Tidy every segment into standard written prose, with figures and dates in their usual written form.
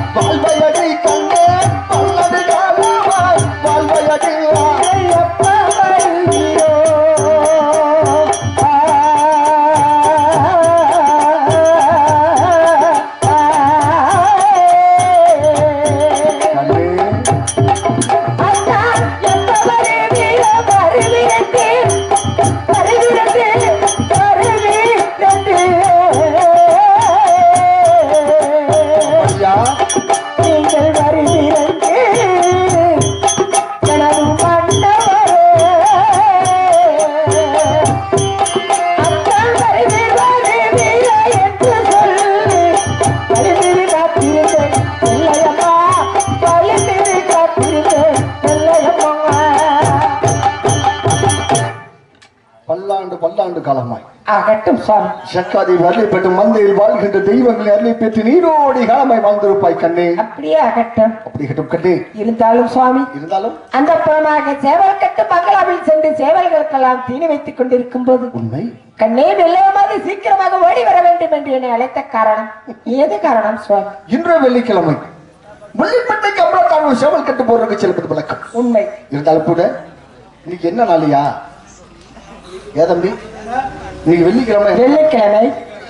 சக்காதி அருளை பெற்று மந்தையில் வாழ்கின்ற தெய்வங்களை அருளை பெற்று நீரோடி காலமாய் வாழ்ந்திருப்பாய் கண்ணே. அப்படியே ஆகட்டும். அப்படி கட்டும் கண்ணே. இருந்தாலும் சுவாமி, இருந்தாலும் அந்த புறமாக சேவல் கட்டு பங்களாவில் சென்று சேவல்களுக்கெல்லாம் தீனி வைத்துக் கொண்டிருக்கும் போது உண்மை கண்ணே வெள்ளையமாவது சீக்கிரமாக ஓடி வர வேண்டும் என்று என்னை அழைத்த காரணம் ஏது காரணம் சுவாமி? இன்று வெள்ளிக்கிழமை முள்ளிப்பட்டை கம்பளத்தான் சேவல் கட்டு போறதுக்கு செல்வது வழக்கம். உண்மை. இருந்தாலும் கூட இன்னைக்கு என்ன நாளியா ஏதம்பி? இன்னைக்கு வெள்ளிக்கிழமை. வெள்ளிக்கிழமை.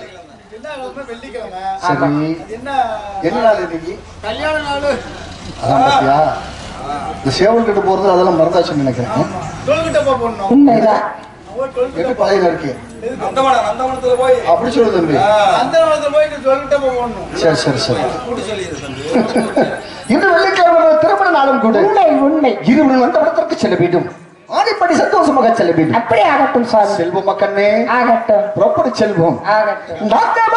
சரி, என்ன நாள் இன்னைக்கு? கல்யாண நாள். அதான் பாத்தியா, இந்த சேவல் கட்டு போறது அதெல்லாம் மறந்தாச்சுன்னு நினைக்கிறேன். உண்மைதான். எட்டு பழைய இருக்கு அப்படி சொல்லு தம்பி. சரி சரி சரி. இன்று வெள்ளிக்கிழமை திருமண நாளும் கூட. உண்மை உண்மை. இருவரும் அந்த இடத்திற்கு செல்ல வேண்டும். ஆடிப்படி சந்தோஷமாக செல்ல வேண்டும். அப்படி ஆகட்டும் சுவாமி. செல்வம் கண்ணே. ஆகட்டும். புறப்படி செல்வம். ஆகட்டும்.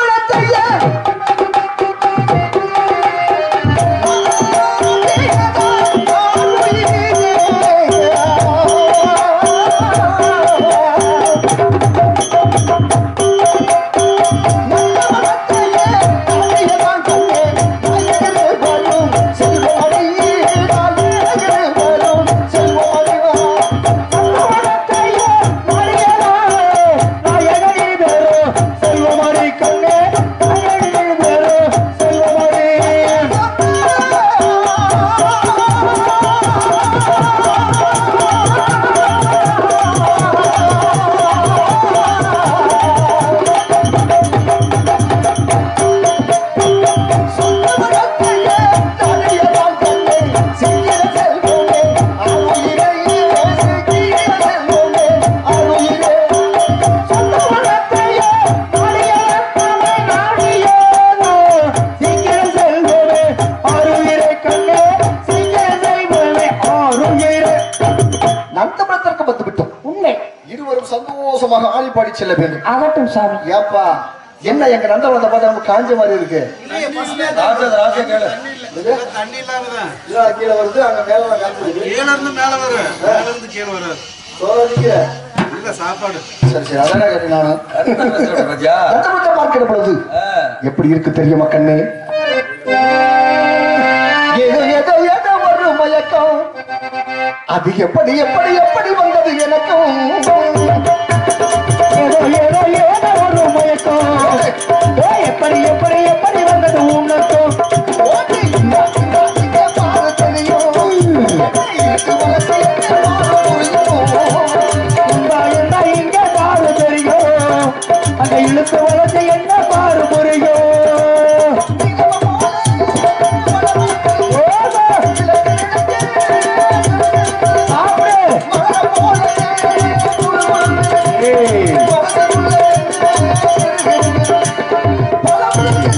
சந்தோஷமாக ஆடிப்பாடி செல்ல வேண்டும். ஆகட்டும் சாமி. ஏப்பா என்ன எங்க நந்தவனத்தை பார்த்தா நமக்கு காஞ்ச மாதிரி இருக்கு. கீழே வருது, அங்க மேல சாப்பாடு. சரி சரி, அதான் கேட்டேன் நானு. பார்க்கிற பொழுது எப்படி இருக்கு தெரியுமா கண்ணே? ஏதோ ஏதோ ஏதோ ஒரு மயக்கம், அது எப்படி எப்படி எப்படி வந்தது எனக்கும். ஏதோ ஏதோ ஏதோ ஒரு மயக்கம், எப்படி எப்படி எப்படி வந்தது உனக்கும். இங்க பாரு தெரியும், அந்த இழுத்து வளர்ச்சி என்ன பாரு புரியும். Hey!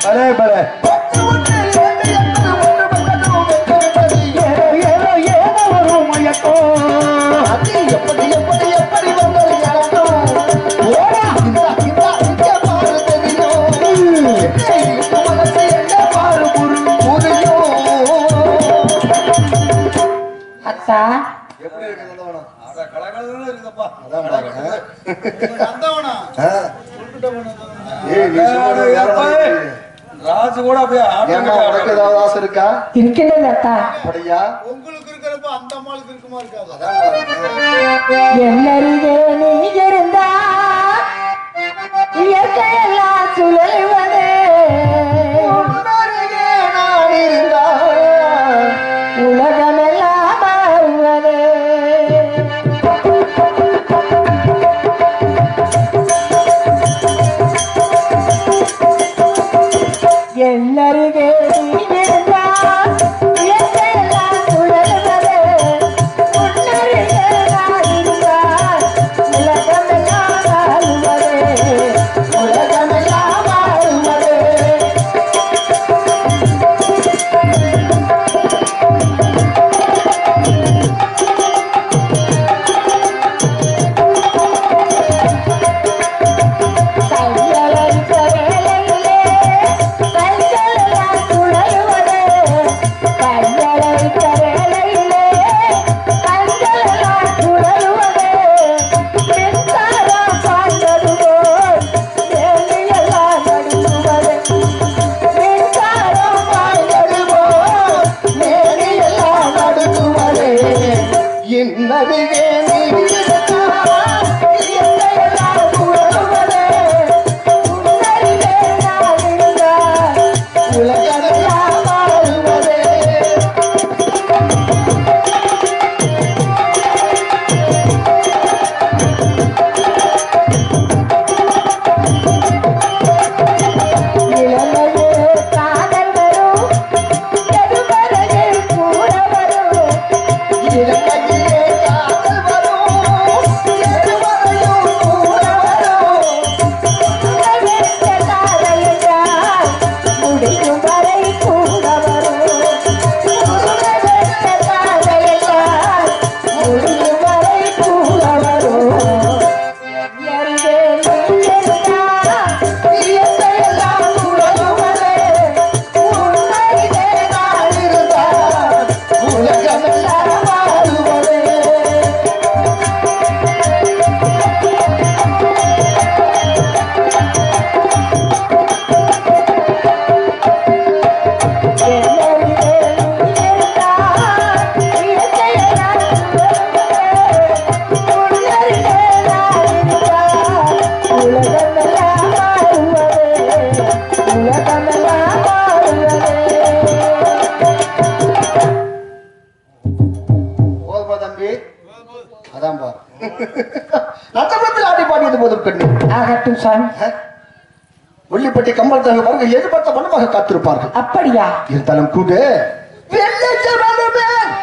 பலே பலே எப்படி எப்படி எப்படி வந்தது அத்தா ராஜு கூட அப்படியே ஏதாவது ஆசை இருக்கா? இருக்கின்றது அத்தா. அப்படியா? உங்களுக்கு இருக்கிறப்ப அந்த அம்மாளுக்கு இருக்குமா இருக்காது? என்னருகே நீ இருந்தா இயற்கையெல்லாம் சுழல்வதே, உன்னருகே நான் இருந்தால் உலகமெல்லாம் மாறுவதே. என்னருகே நீ இருந்தா இயற்கையெல்லாம் சுழல்வதே, உன்னருகே நான் இருந்தால் உலகமெல்லாம் மாறுவதே, உலகமெல்லாம் மாறுவதே. கையலரித்த வேளையிலே கைகளெல்லாம் சுழலுவதே, கையலரித்த வேளையிலே கைகளெல்லாம் சுழலுவதே. மின்சாரம் பாய்ந்தது போல் வேலியெல்லாம் நடுங்குவதே, மின்சாரம் பாய்ந்தது போல் வேலியெல்லாம் நடுங்குவதே. என்னருகே நீ இருந்தால் இயற்கையெல்லாம் சுழலுவதே, உன்னருகே நான் இருந்தால் உலகமெல்லாம் மாறுவதே. இளமையே காதல் வரும், எதுவரையே கூட வரும். இலங்கையிலே காதல் வரும், எதுவரையும் கூட வரும். உலகென்ற காதல் என்றால் முடியும் வரை கூட வரும். உலகென்ற காதல் என்றால் முடியும் வரை கூட வரும். எங்கே நீ இருந்தால் இயற்கையெல்லாம் சுழலுவதே, உன்னருகே நான் இருந்தால் உலகமெல்லாம் மாறுவதே. என்னருகே நீ இருந்தால் இயற்கையெல்லாம் சுழலுவதே, உன்னருகே நான் இருந்தால் உலகமெல்லாம் மாறுவதே, உலகமெல்லாம் மாறுவதே. போதுமா தம்பி? அதான் பாரு. நத்தபுரத்தில் ஆடி பாடியது போதும் கண்ணு. ஆகட்டும் சாமி. உள்ளிப்பட்டி கம்பளத்தாக வருகை எதிர்பார்த்த வண்ணமாக காத்திருப்பார்கள். அப்படியா? இருந்தாலும் கூட வெள்ளச்சவனமே,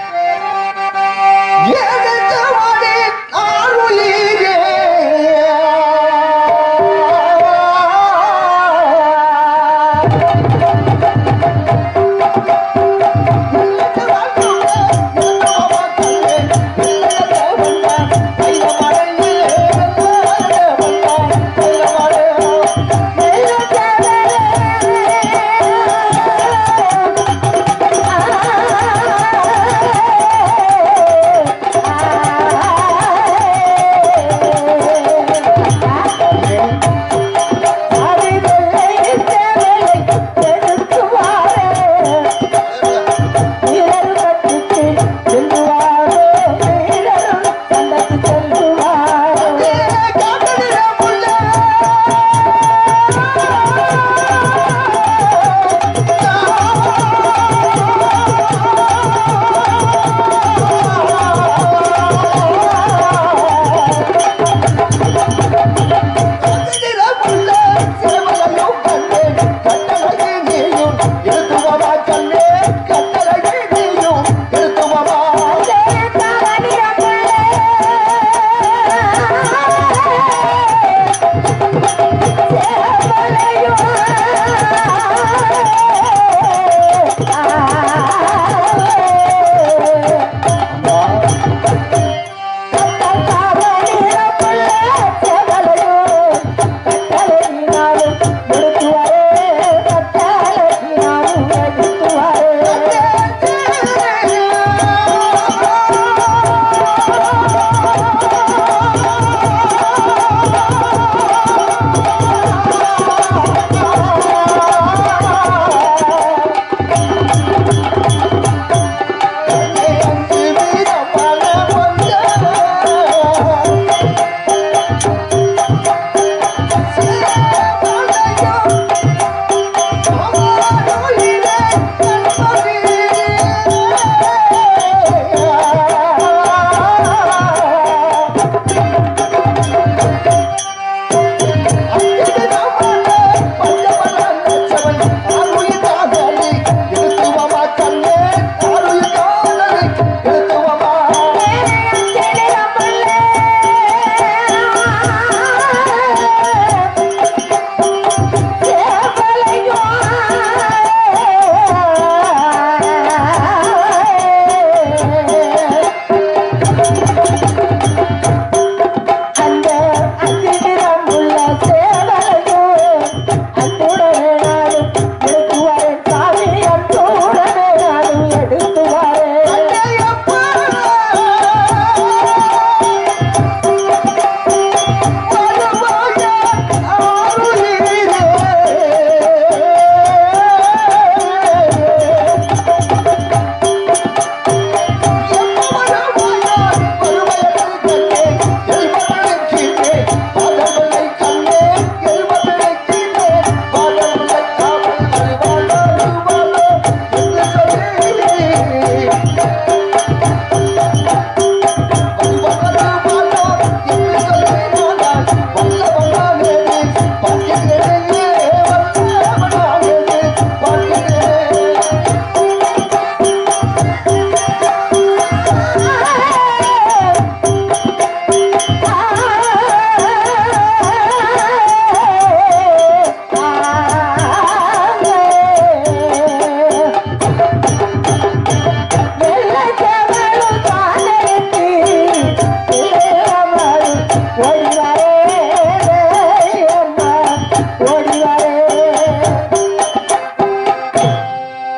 ஏகச்சவானே ஆருயிரே.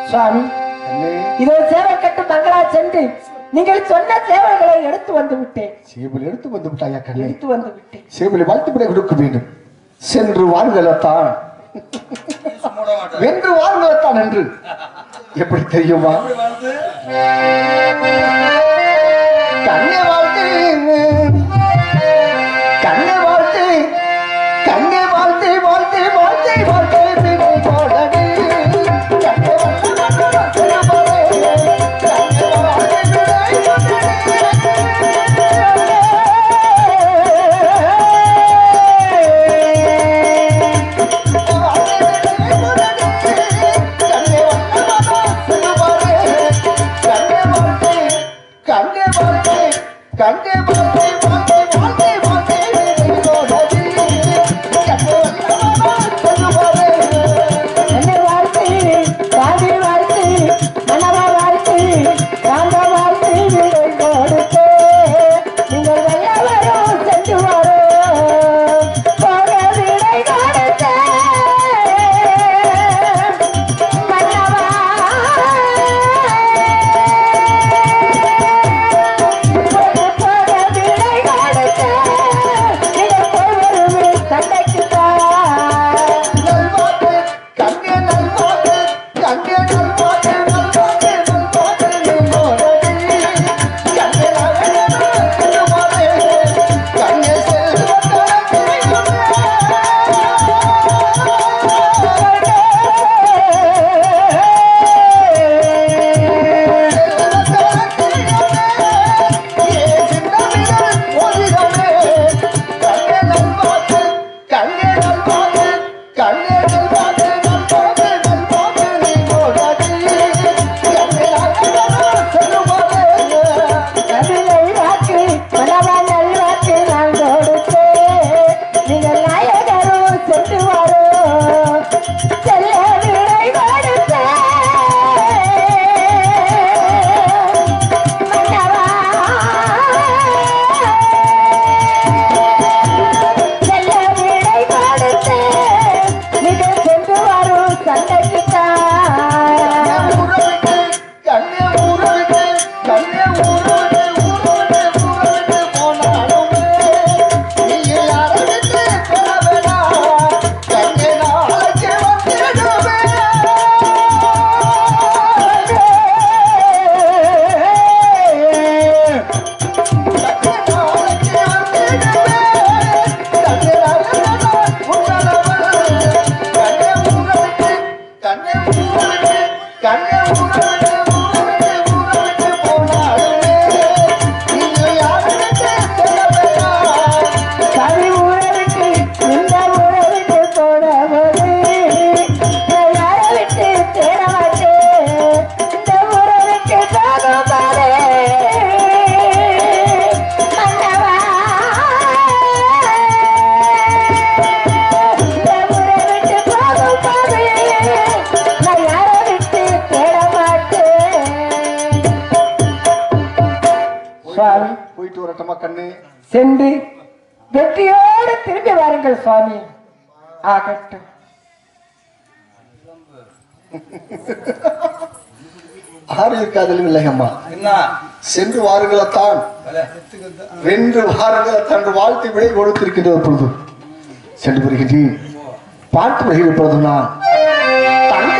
சுவாமி கண்ணே இதோ சேவை கட்டும் மங்களா சென்று நீங்கள் சொன்ன சேவைகளை எடுத்து வந்து விட்டேன். சேவல் எடுத்து வந்து விட்டாயா கண்ணே? எடுத்து வந்து விட்டேன். சேவலை வாழ்த்து விட கொடுக்க வேண்டும். சென்று வாங்கலத்தான் வென்று வாங்கலத்தான் என்று எப்படி தெரியுமா? கண்ணே வாழ்த்து கண்ணே வாழ்த்து கண்ணே வாழ்த்து வாழ்த்து வாழ்த்து வாழ்த்து விடை போடடி கண்ணே வாழ்த்து கண்ணே வாழ்த்து விடை என்னை வாழ்த்து, வாதி வாழ்த்து, மன்னவா வாழ்த்து, ராந்தா வாழ்த்து, விடை கொடுத்து, நீங்கள் வல்லவரும் சென்று வரும், போக விடை கொடுத்து, மன்னவா. போக விடை கொடுத்து, நீங்கள் போய் வருவீர் சண்டைக்குத்தான். கவிதை வாக்கு, மனவா நல்வாக்கு நான் கொடுத்து, நீங்கள் நாயகரும் சென்று வரும், செல்ல விடை கொடுத்து, மன்னவா. செல்ல விடை கொடுத்து, நீங்கள் சென்று வரும் சண்டைக்குத்தான். கவி ஊரவிட்டு இந்த ஊரவிட்டு போனபோது நான் யாரை விட்டு தேட மாட்டேன். இந்த ஊரவிட்டு போகும்போது மன்னவா. இந்த ஊரவிட்டு போகும்போது நான் யாரை விட்டு தேட மாட்டேன். சுவாமி போயிட்டு வரட்டமா கண்ணு? சென்று வெற்றியோடு திரும்பி வாருங்கள் சுவாமி. ஆகட்டும். ஆறு காதலும் இல்லை அம்மா. சென்று வாருங்களத்தான் வென்று வாருங்களத்தான் என்று வாழ்த்து விடை கொடுத்திருக்கின்றது. பொழுது சென்று வருகின்றேன். பார்த்து வருகிற நான் தங்க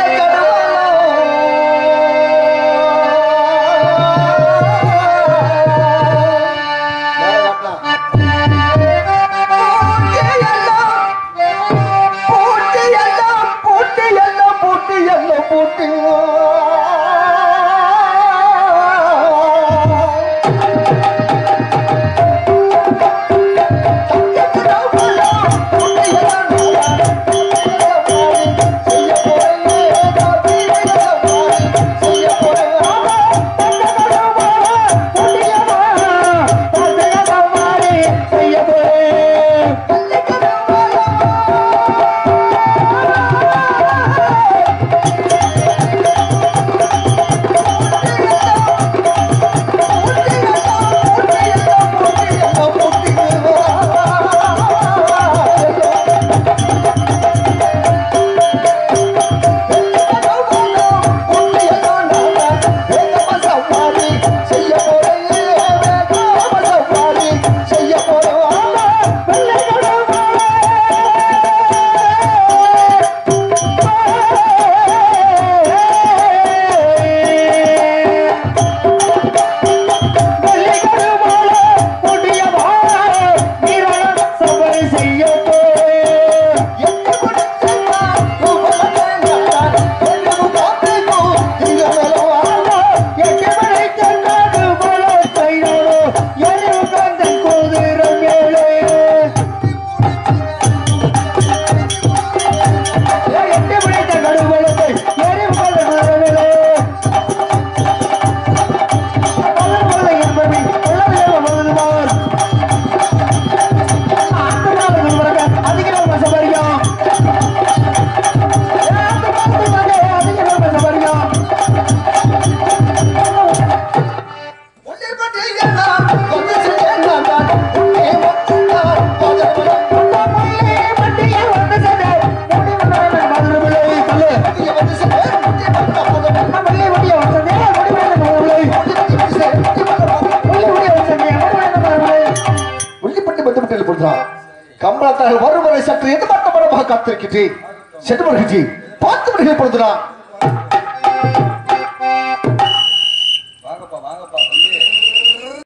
இப்பொழுது நான் கம்பளத்தால் வரும் வரை சற்று எதிர்பார்த்த மனமாக காத்திருக்கிறேன் சென்று வருகிறேன் பார்த்து வருகிறேன் இப்பொழுது நான்